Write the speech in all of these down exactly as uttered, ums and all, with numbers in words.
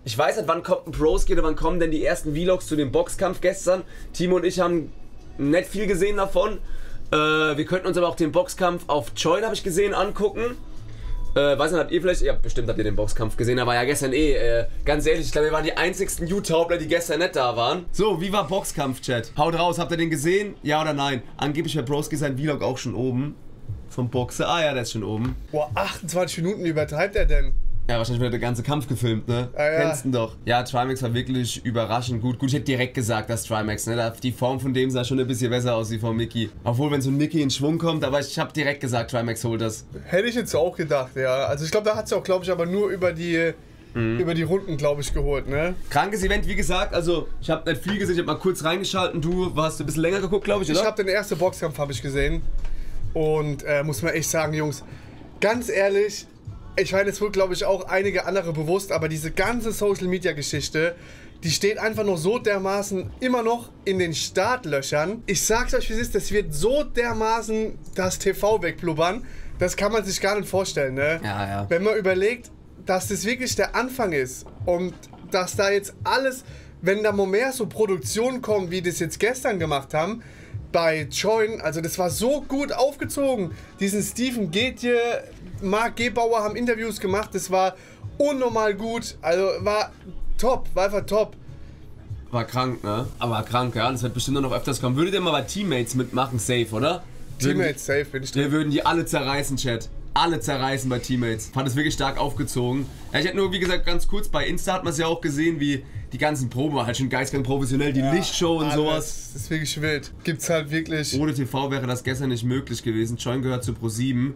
Ich weiß nicht, wann kommt ein Broski oder wann kommen denn die ersten Vlogs zu dem Boxkampf gestern. Timo und ich haben nicht viel gesehen davon. Äh, wir könnten uns aber auch den Boxkampf auf Join, habe ich gesehen, angucken. Äh, weiß nicht, habt ihr vielleicht, ja bestimmt habt ihr den Boxkampf gesehen, aber ja gestern eh, äh, ganz ehrlich, ich glaube wir waren die einzigsten YouTuber, die gestern nicht da waren. So, wie war Boxkampf-Chat? Haut raus, habt ihr den gesehen? Ja oder nein? Angeblich war Broski sein Vlog auch schon oben. Vom Boxer, ah ja, der ist schon oben. Boah, achtundzwanzig Minuten, wie übertreibt er denn? Ja, wahrscheinlich wird der ganze Kampf gefilmt, ne? Ah, ja. Kennst du doch. Ja, Trimax war wirklich überraschend gut. Gut, ich hätte direkt gesagt, dass Trimax, ne? Die Form von dem sah schon ein bisschen besser aus wie von Mickey. Obwohl, wenn so ein Mickey in Schwung kommt, aber ich habe direkt gesagt, Trimax holt das. Hätte ich jetzt auch gedacht, ja. Also ich glaube, da hat sie auch, glaube ich, aber nur über die, mhm. über die Runden, glaube ich, geholt, ne? Krankes Event, wie gesagt, also ich habe nicht viel gesehen, ich habe mal kurz reingeschalten. Du hast ein bisschen länger geguckt, glaube ich, oder? Ich habe den ersten Boxkampf, habe ich gesehen. Und äh, muss man echt sagen, Jungs, ganz ehrlich, ich meine, es wird, glaube ich, auch einige andere bewusst, aber diese ganze Social-Media-Geschichte, die steht einfach noch so dermaßen immer noch in den Startlöchern. Ich sag's euch, wie es ist, das wird so dermaßen das T V wegblubbern, das kann man sich gar nicht vorstellen, ne? Ja, ja. Wenn man überlegt, dass das wirklich der Anfang ist und dass da jetzt alles, wenn da mal mehr so Produktionen kommen, wie das jetzt gestern gemacht haben, bei Join, also das war so gut aufgezogen. Diesen Steven Getje, Marc Gebauer haben Interviews gemacht, das war unnormal gut, also war top, war einfach top. War krank, ne? Aber krank, ja, das wird bestimmt noch öfters kommen. Würdet ihr mal bei Teammates mitmachen, safe, oder? Teammates, safe, bin ich drin. Wir würden die alle zerreißen, Chat. Alle zerreißen bei Teammates. Fand es wirklich stark aufgezogen. Ja, ich hätte nur, wie gesagt, ganz kurz, bei Insta hat man es ja auch gesehen, wie die ganzen Proben war halt schon geistkrank professionell, die ja, Lichtshow und alles, sowas. Das ist wirklich wild. Gibt's halt wirklich. Ohne T V wäre das gestern nicht möglich gewesen. Join gehört zu Pro sieben.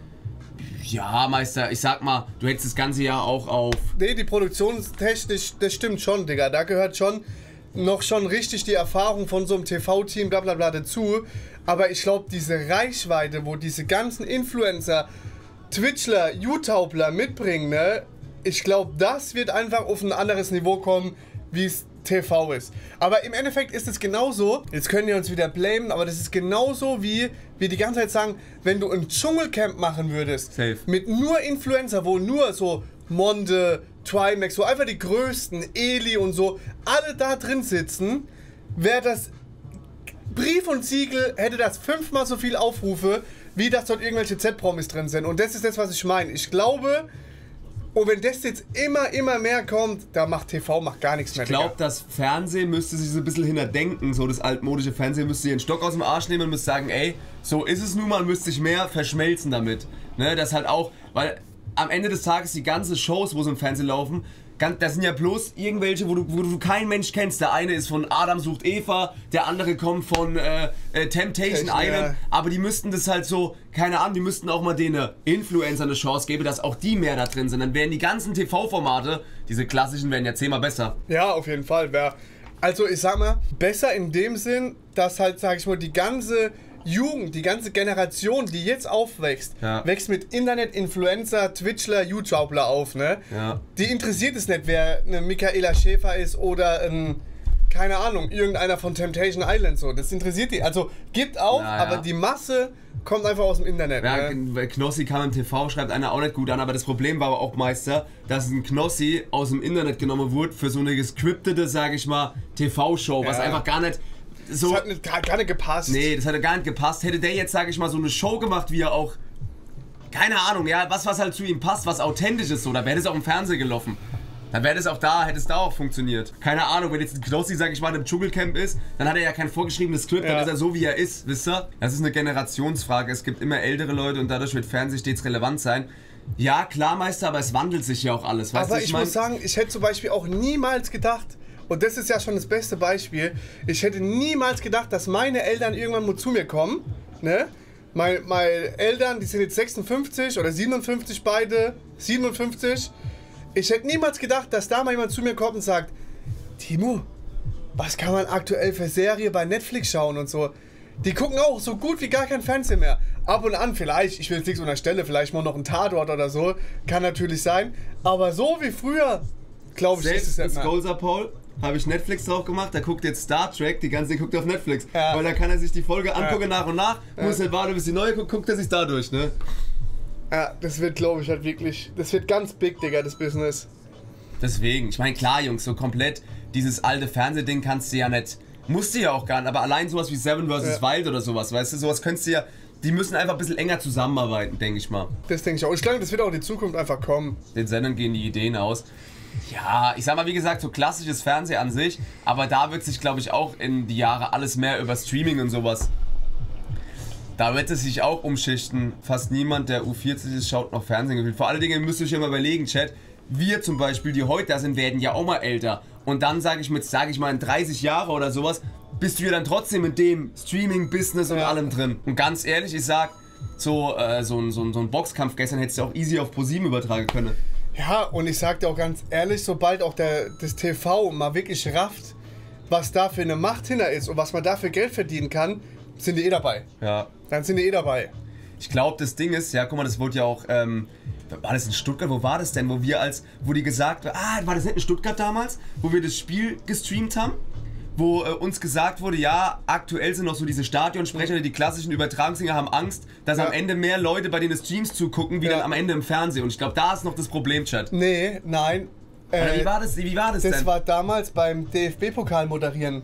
Ja, Meister, ich sag mal, du hättest das ganze Jahr auch auf... Nee, die Produktionstechnisch, das stimmt schon, Digga. Da gehört schon noch schon richtig die Erfahrung von so einem T V-Team, bla bla bla dazu. Aber ich glaube, diese Reichweite, wo diese ganzen Influencer, Twitchler, YouTuber mitbringen, ne? Ich glaube, das wird einfach auf ein anderes Niveau kommen, wie es T V ist. Aber im Endeffekt ist es genauso, jetzt können wir uns wieder blamen, aber das ist genauso wie wir die ganze Zeit sagen, wenn du ein Dschungelcamp machen würdest, safe, mit nur Influencer, wo nur so Monde, Trimax, wo einfach die größten, Eli und so, alle da drin sitzen, wäre das Brief und Siegel, hätte das fünfmal so viel Aufrufe, wie dass dort irgendwelche Z-Promis drin sind. Und das ist das, was ich meine. Ich glaube, und wenn das jetzt immer, immer mehr kommt, da macht T V macht gar nichts mehr. Ich glaube, das Fernsehen müsste sich so ein bisschen hinterdenken, so das altmodische Fernsehen müsste ihren Stock aus dem Arsch nehmen und müsste sagen, ey, so ist es nun mal, müsste sich mehr verschmelzen damit. Ne, das halt auch, weil am Ende des Tages die ganzen Shows, wo so im Fernsehen laufen, das sind ja bloß irgendwelche, wo du, wo du keinen Mensch kennst. Der eine ist von Adam sucht Eva, der andere kommt von äh, äh, Temptation Island. Ja. Aber die müssten das halt so, keine Ahnung, die müssten auch mal den Influencer eine Chance geben, dass auch die mehr da drin sind. Dann wären die ganzen T V-Formate, diese klassischen, wären ja zehnmal besser. Ja, auf jeden Fall. Also ich sag mal, besser in dem Sinn, dass halt, sag ich mal, die ganze Jugend, die ganze Generation, die jetzt aufwächst, ja, wächst mit Internet, Influencer, Twitchler, YouTuber auf, ne? Ja. Die interessiert es nicht, wer eine Michaela Schäfer ist oder ein, keine Ahnung, irgendeiner von Temptation Island, so. Das interessiert die. Also, gibt auch, ja, ja, aber die Masse kommt einfach aus dem Internet. Ja, ne? Knossi kam im T V, schreibt einer auch nicht gut an, aber das Problem war aber auch, Meister, dass ein Knossi aus dem Internet genommen wurde für so eine gescriptete, sag ich mal, T V-Show, was ja einfach gar nicht... So, das hat nicht, gar nicht gepasst. Nee, das hat gar nicht gepasst. Hätte der jetzt, sage ich mal, so eine Show gemacht, wie er auch, keine Ahnung, ja, was, was halt zu ihm passt, was authentisch ist, so, da wäre das auch im Fernsehen gelaufen. Dann wäre das auch da, hätte es da auch funktioniert. Keine Ahnung, wenn jetzt ein Knossi, sag ich mal, im Dschungelcamp ist, dann hat er ja kein vorgeschriebenes Skript, ja, dann ist er so, wie er ist, wisst ihr? Das ist eine Generationsfrage. Es gibt immer ältere Leute und dadurch wird Fernsehen stets relevant sein. Ja, klar, Meister, aber es wandelt sich ja auch alles. Weißt aber du, ich, ich mein? muss sagen, ich hätte zum Beispiel auch niemals gedacht, und das ist ja schon das beste Beispiel, ich hätte niemals gedacht, dass meine Eltern irgendwann mal zu mir kommen, ne? Meine, meine Eltern, die sind jetzt sechsundfünfzig oder siebenundfünfzig beide, siebenundfünfzig. Ich hätte niemals gedacht, dass da mal jemand zu mir kommt und sagt, Timo, was kann man aktuell für Serie bei Netflix schauen und so. Die gucken auch so gut wie gar kein Fernsehen mehr. Ab und an vielleicht, ich will jetzt nichts unterstellen, vielleicht mal noch ein Tatort oder so, kann natürlich sein. Aber so wie früher, glaube ich, selbst ist es nicht mehr. Selbst Paul habe ich Netflix drauf gemacht, der guckt jetzt Star Trek, die ganze Zeit guckt er auf Netflix. Ja. Weil da kann er sich die Folge angucken, ja, nach und nach, ja, muss halt warten, bis die neue guckt, guckt er sich dadurch, ne? Ja, das wird, glaube ich, halt wirklich, das wird ganz big, Digga, das Business. Deswegen, ich meine, klar, Jungs, so komplett dieses alte Fernsehding kannst du ja nicht, musst du ja auch gar nicht, aber allein sowas wie Seven versus. Ja. Wild oder sowas, weißt du, sowas könntest du ja, die müssen einfach ein bisschen enger zusammenarbeiten, denke ich mal. Das denke ich auch. Ich glaube, das wird auch in Zukunft einfach kommen. Den Sendern gehen die Ideen aus. Ja, ich sag mal, wie gesagt, so klassisches Fernsehen an sich, aber da wird sich, glaube ich, auch in die Jahre alles mehr über Streaming und sowas. Da wird es sich auch umschichten. Fast niemand, der U vierzig ist, schaut noch Fernsehen. Vor allen Dingen müsst ihr euch ja mal überlegen, Chat. Wir zum Beispiel, die heute da sind, werden ja auch mal älter. Und dann sage ich mit, sage ich mal, in dreißig Jahre oder sowas, bist du ja dann trotzdem in dem Streaming-Business und ja. allem drin. Und ganz ehrlich, ich sag, so, äh, so, ein, so, ein, so ein Boxkampf gestern hättest du auch easy auf ProSieben übertragen können. Ja, und ich sag dir auch ganz ehrlich, sobald auch der, das T V mal wirklich rafft, was da für eine Macht hinter ist und was man da für Geld verdienen kann, sind die eh dabei. Ja. Dann sind die eh dabei. Ich glaube, das Ding ist, ja, guck mal, das wurde ja auch, ähm, war das in Stuttgart? Wo war das denn? Wo wir als, wo die gesagt haben, ah, war das nicht in Stuttgart damals? Wo wir das Spiel gestreamt haben? Wo äh, uns gesagt wurde, ja, aktuell sind noch so diese Stadionsprecher, die klassischen Übertragungsdinger haben Angst, dass ja. am Ende mehr Leute bei den Streams zugucken, wie ja. dann am Ende im Fernsehen. Und ich glaube, da ist noch das Problem, Chat. Nee, nein. Äh, wie war das, wie war das, das denn? Das war damals beim D F B-Pokal moderieren.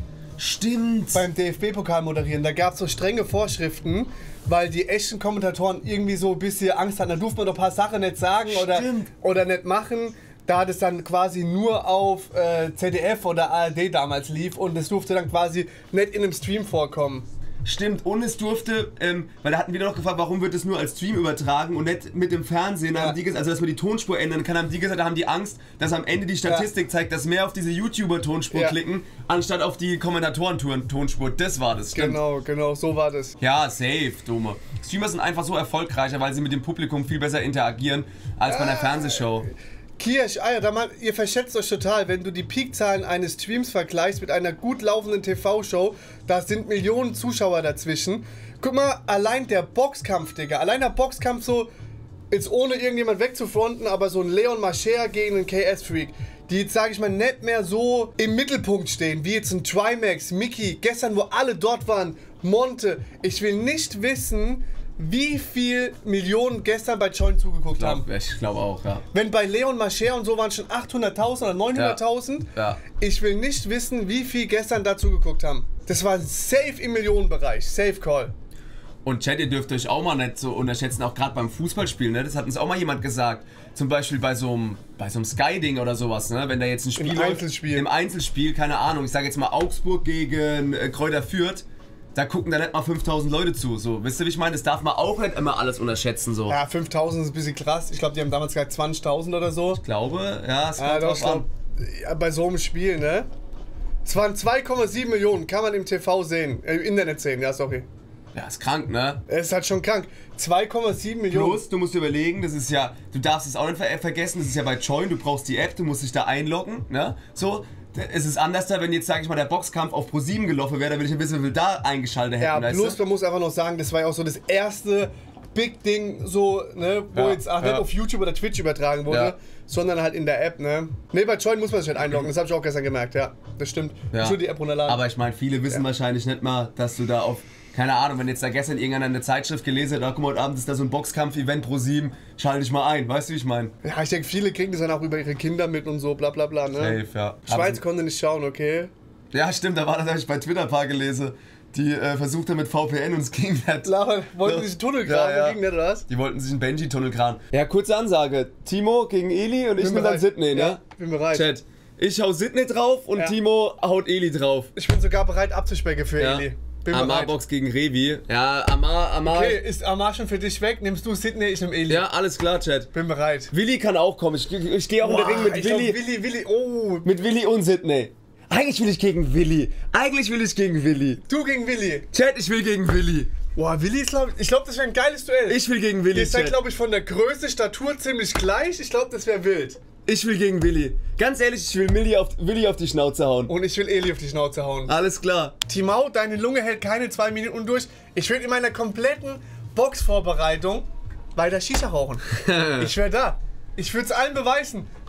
Stimmt. Beim D F B-Pokal moderieren. Da gab es so strenge Vorschriften, weil die echten Kommentatoren irgendwie so ein bisschen Angst hatten. Da durfte man doch ein paar Sachen nicht sagen oder, oder nicht machen. Da hat es dann quasi nur auf äh, Z D F oder A R D damals lief und es durfte dann quasi nicht in einem Stream vorkommen. Stimmt, und es durfte, ähm, weil da hatten wir noch gefragt, warum wird es nur als Stream übertragen und nicht mit dem Fernsehen, da ja. haben die gesagt, also dass man die Tonspur ändern kann, haben die gesagt, da haben die Angst, dass am Ende die Statistik ja. zeigt, dass mehr auf diese YouTuber-Tonspur ja. klicken, anstatt auf die Kommentatoren-Tonspur. Das war das, stimmt. Genau, genau, so war das. Ja, safe, Dumme. Streamer sind einfach so erfolgreicher, weil sie mit dem Publikum viel besser interagieren, als bei einer Fernsehshow. Kirsch, Alter, da man, ihr verschätzt euch total, wenn du die Peakzahlen eines Streams vergleichst mit einer gut laufenden T V-Show, da sind Millionen Zuschauer dazwischen. Guck mal, allein der Boxkampf, Digga, allein der Boxkampf so, jetzt ohne irgendjemand wegzufronten, aber so ein Leon Mascher gegen einen K S-Freak, die jetzt, sag ich mal, nicht mehr so im Mittelpunkt stehen, wie jetzt ein Trimax, Mickey, gestern, wo alle dort waren, Monte. Ich will nicht wissen, wie viel Millionen gestern bei Join zugeguckt glaub, haben. Ich glaube auch, ja. Wenn bei Leon Mascher und so waren schon achthunderttausend oder neunhunderttausend. Ja. Ja. Ich will nicht wissen, wie viel gestern dazu geguckt haben. Das war safe im Millionenbereich. Safe Call. Und Chat, ihr dürft euch auch mal nicht so unterschätzen, auch gerade beim Fußballspielen, ne? Das hat uns auch mal jemand gesagt. Zum Beispiel bei so einem, bei so einem Sky-Ding oder sowas, ne? Wenn da jetzt ein Spiel Im Einzelspiel. Im Einzelspiel, keine Ahnung, ich sage jetzt mal Augsburg gegen äh, Kräuter Fürth. Da gucken da nicht mal fünftausend Leute zu, so. Wisst ihr, wie ich meine? Das darf man auch nicht immer alles unterschätzen, so. Ja, fünftausend ist ein bisschen krass. Ich glaube, die haben damals gesagt zwanzigtausend oder so. Ich glaube, ja, es kommt ja, drauf an. Ja, bei so einem Spiel, ne? Es waren zwei Komma sieben Millionen, kann man im T V sehen, äh, im Internet sehen, ja, sorry. Ja, ist krank, ne? Es ist halt schon krank. zwei Komma sieben Millionen. Plus, du musst dir überlegen, das ist ja, du darfst es auch nicht ver vergessen, das ist ja bei Join, du brauchst die App, du musst dich da einloggen, ne? So. Es ist anders da, wenn jetzt, sage ich mal, der Boxkampf auf ProSieben gelaufen wäre, dann würde ich ein bisschen, wie viel da eingeschaltet hätten. Ja, plus man muss einfach noch sagen, das war ja auch so das erste Big Ding, so, ne, wo ja, jetzt auch ja. nicht auf YouTube oder Twitch übertragen wurde, ja. sondern halt in der App, ne. Ne, bei Join muss man sich halt einloggen, das habe ich auch gestern gemerkt, ja, das stimmt. Ja. Ich will die App runterladen. Aber ich meine, viele wissen ja. wahrscheinlich nicht mal, dass du da auf, keine Ahnung, wenn jetzt da gestern irgendeiner eine Zeitschrift gelesen hat, ah, guck mal, heute Abend ist da so ein Boxkampf-Event ProSieben, schalte dich mal ein, weißt du, wie ich meine? Ja, ich denke, viele kriegen das dann auch über ihre Kinder mit und so, bla bla bla, ne. Safe, ja. Schweiz konnte nicht schauen, okay. Ja, stimmt, da war das, habe ich bei Twitter ein paar gelesen. Die äh, versucht haben mit V P N und es ging nicht. Klar, wollten sich einen Tunnel graben, ja, ja. ging nicht, oder was? Die wollten sich einen Benji-Tunnel graben. Ja, kurze Ansage. Timo gegen Eli und ich bin dann Sydney, ne? Ja, bin bereit. Chat. Ich hau Sydney drauf und ja. Timo haut Eli drauf. Ich bin sogar bereit abzuspecken für ja. Eli. Bin Amar-Box gegen Revi. Ja, Amar, Amar. Okay, ist Amar schon für dich weg? Nimmst du Sydney, ich nehm Eli. Ja, alles klar, Chat. Bin bereit. Willi kann auch kommen. Ich, ich gehe auch wow, in den Ring mit Willi. Glaub, Willi, Willi, oh. Mit Willi und Sydney. Eigentlich will ich gegen Willi. Eigentlich will ich gegen Willi. Du gegen Willi. Chat, ich will gegen Willi. Boah, Willi ist, glaub, ich glaube, das wäre ein geiles Duell. Ich will gegen Willi. Ihr seid, glaube ich, von der Größe, Statur ziemlich gleich. Ich glaube, das wäre wild. Ich will gegen Willi. Ganz ehrlich, ich will Willi auf, Willi auf die Schnauze hauen. Und ich will Eli auf die Schnauze hauen. Alles klar. Timau, deine Lunge hält keine zwei Minuten durch. Ich will in meiner kompletten Boxvorbereitung weiter Shisha rauchen. Ich wäre da. Ich würde es allen beweisen.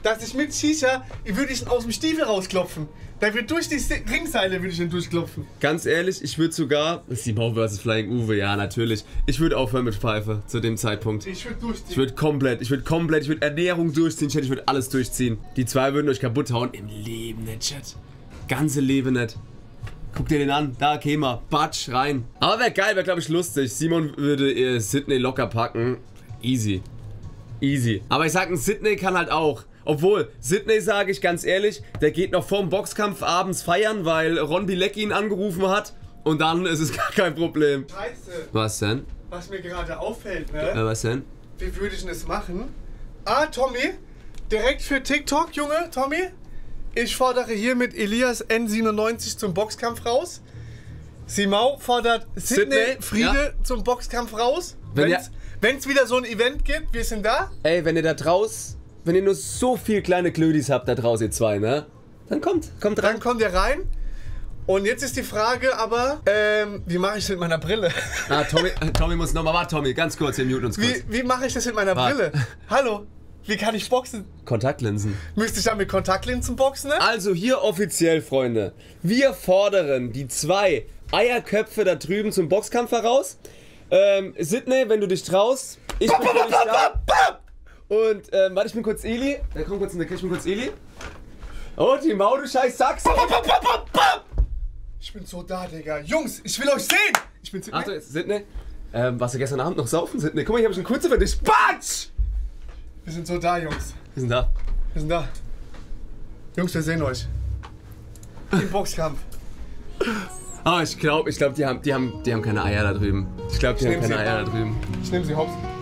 dass ich mit Shisha, ich würde ihn aus dem Stiefel rausklopfen. Da wird durch die Ringseile würde ich ihn durchklopfen. Ganz ehrlich, ich würde sogar... Das ist die Mau versus. Flying Uwe, ja, natürlich. Ich würde aufhören mit Pfeife zu dem Zeitpunkt. Ich würde durchziehen. Ich würde komplett, ich würde komplett, ich würde Ernährung durchziehen, Chat, ich würde alles durchziehen. Die zwei würden euch kaputt hauen. Im Leben nicht, Chat. Ganze Leben nicht. Guck dir den an, da käme er, batsch, rein. Aber wäre geil, wäre glaube ich lustig. Simon würde äh, Sydney locker packen. Easy. Easy. Aber ich sag, ein Sydney kann halt auch. Obwohl, Sydney, sage ich ganz ehrlich, der geht noch vorm Boxkampf abends feiern, weil Ron Bilecki ihn angerufen hat. Und dann ist es gar kein Problem. Scheiße. Was denn? Was mir gerade auffällt, ne? Ja, was denn? Wie würde ich denn das machen? Ah, Tommy, direkt für TikTok, Junge, Tommy. Ich fordere hiermit Elias N siebenundneunzig zum Boxkampf raus. Simau fordert Sydney, Sydney, Friede ja. zum Boxkampf raus. Wenn Wenn es wieder so ein Event gibt, wir sind da. Ey, wenn ihr da draus, wenn ihr nur so viel kleine Klödis habt da draußen, ihr zwei, ne? Dann kommt, kommt rein. Dann kommt ihr rein. Und jetzt ist die Frage aber, ähm, wie mache ich das mit meiner Brille? Ah, Tommy, Tommy muss nochmal, warte Tommy, ganz kurz, wir muten uns kurz. Wie, wie mache ich das mit meiner Wart. Brille? Hallo, wie kann ich boxen? Kontaktlinsen. Müsste ich dann mit Kontaktlinsen boxen, ne? Also hier offiziell, Freunde. Wir fordern die zwei Eierköpfe da drüben zum Boxkampf heraus. Ähm, Sydney, wenn du dich traust. Ich bin für dich da. Und, ähm, warte, ich bin kurz Eli. Da komm kurz in der Küche, ich bin kurz Eli. Oh, die Mau, du scheiß Sachse. Ich bin so da, Digga. Jungs, ich will euch sehen. Ich bin Sydney. Achtung, Sydney. Ähm, warst du gestern Abend noch saufen, Sydney? Guck mal, ich habe schon kurze für dich. Batsch! Wir sind so da, Jungs. Wir sind da. Wir sind da. Jungs, wir sehen euch. Im Boxkampf. Ah, oh, ich glaube, ich glaube, die haben, die haben, die haben keine Eier da drüben. Ich glaube, die Ich haben nehm keine sie. Eier da drüben. Ich nehme sie hops.